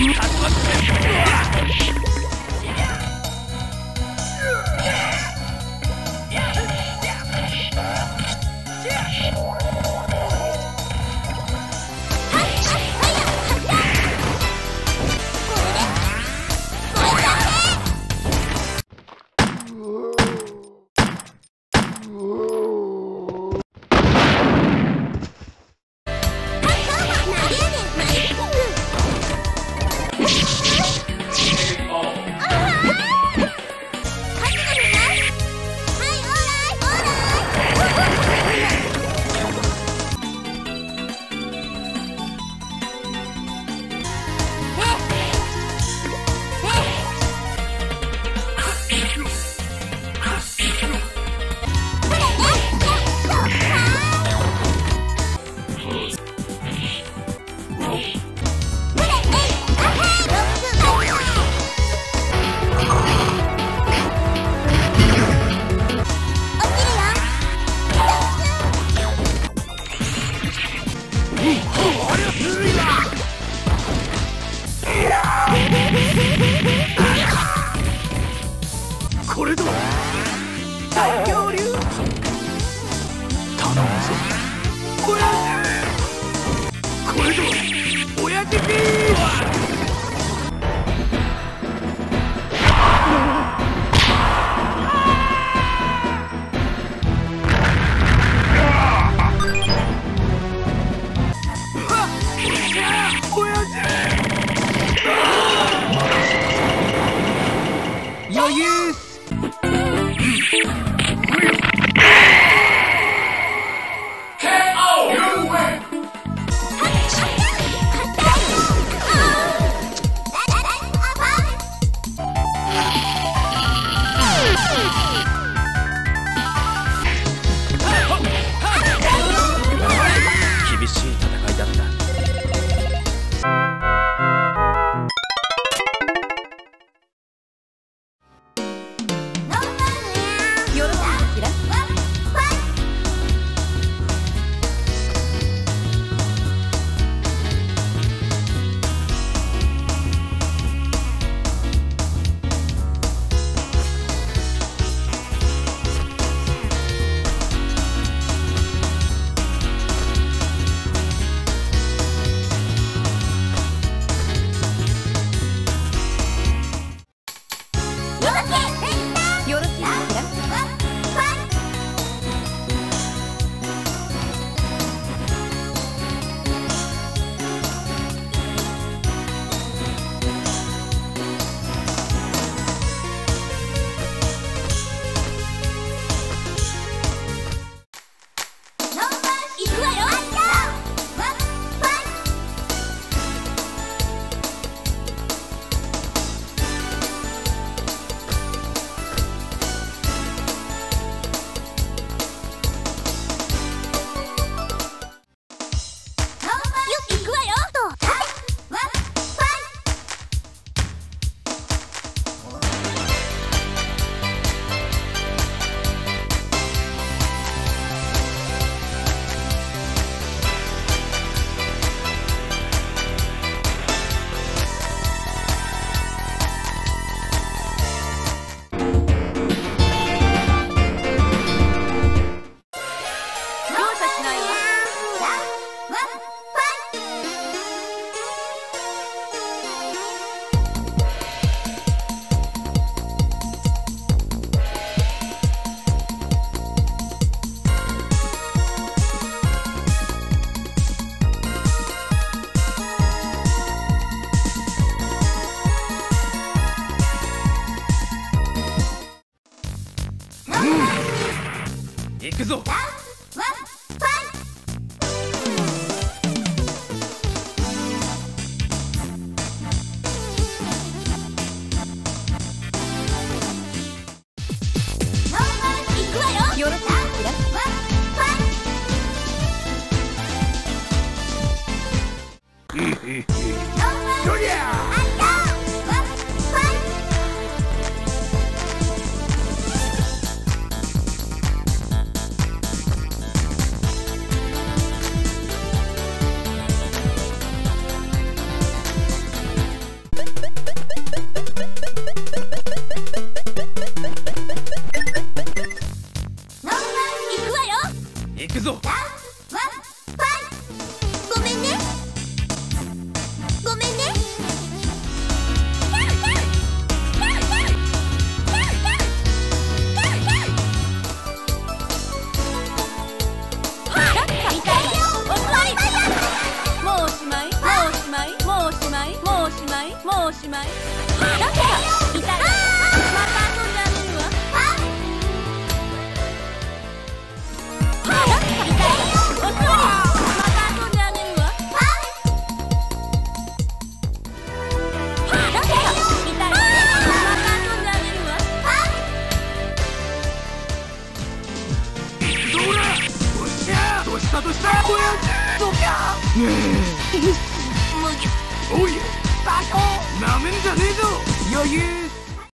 行くぞ。 行くぞ。 ワンファイ。ごめんね。ごめんね。もうおしまい。もうおしまい。もうおしまい。もうおしまい。もうおしまい。なんか痛い。また遊んであげるわ。なんか痛い。お座り。また遊んであげるわ。なんか痛い。また遊んであげるわ。 どうだ。おっしゃ。どうしたどうした。どうか。おい。バカ。なめんじゃねえぞ。余裕。